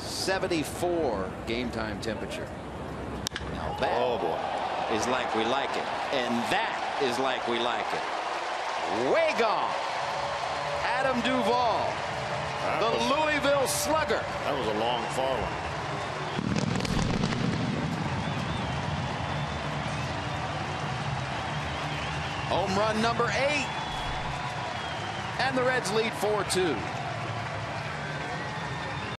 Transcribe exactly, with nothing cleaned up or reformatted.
seventy-four game time temperature. Now that oh boy. is like we like it. And that is like we like it. Way gone. Adam Duvall, that the was, Louisville Slugger. That was a long, far one. Home run number eight. And the Reds lead four two.